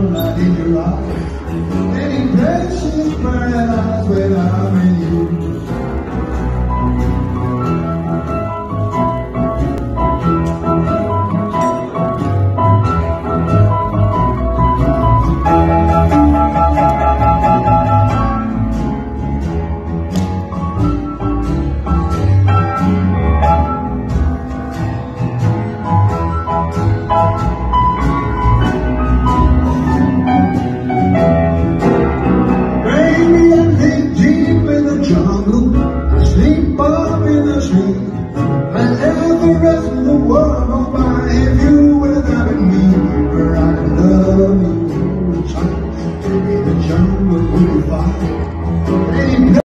light in your eyes. Any precious paradise when I'm in